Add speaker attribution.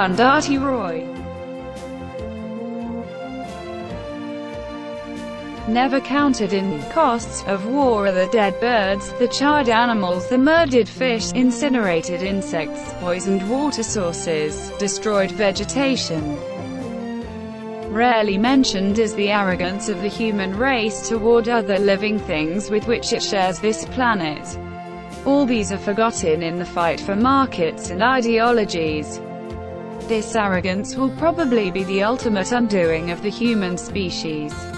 Speaker 1: Arundhati Roy. Never counted in costs of war are the dead birds, the charred animals, the murdered fish, incinerated insects, poisoned water sources, destroyed vegetation. Rarely mentioned is the arrogance of the human race toward other living things with which it shares this planet. All these are forgotten in the fight for markets and ideologies. This arrogance will probably be the ultimate undoing of the human species.